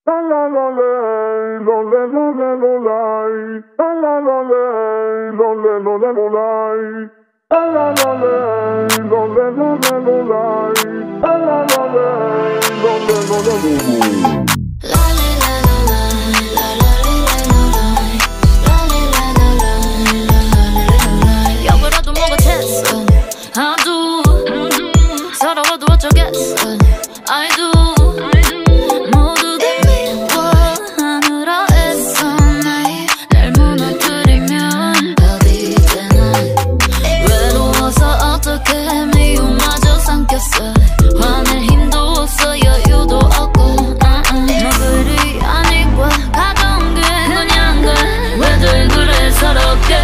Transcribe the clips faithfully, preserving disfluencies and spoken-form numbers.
역으로도 뭐가 됐어 아주 서러워도 어쩌겠어 I do 모두 다 미워하느라 애써 나의 날 무너뜨리면 어디 되나 외로워서 어떻게 미움마저 삼켰어 화낼 힘도 없어 여유도 없고 뭐 그리 아니고 가던 게 그냥 가 왜들 그래 서럽게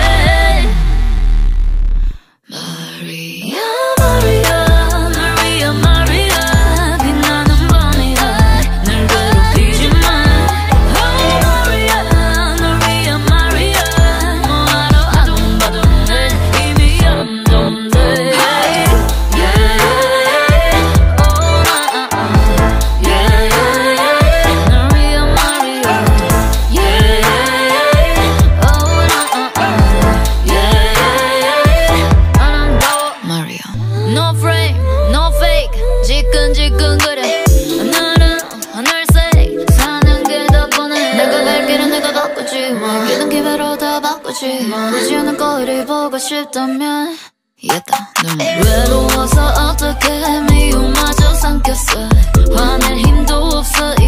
Maria Maria Maria Maria 빛나는 밤이라 날 괴롭히지 마 Oh Maria Maria Maria 뭐하러 아둥바둥해 이미 염동돼 Hey yeah yeah Oh nah uh yeah yeah Maria Maria yeah yeah Oh nah uh yeah yeah Maria No frame, no fake 지끈지끈거려 하늘은 하늘색 사는 게 더 뻔해 내가 갈 길은 내가 바꾸지 뭐 기는 기회로 다 바꾸지 보지 않는 거리 보고 싶다면 이겼다 눈물 외로워서 어떻게 미움마저 삼켰어 화낼 힘도 없어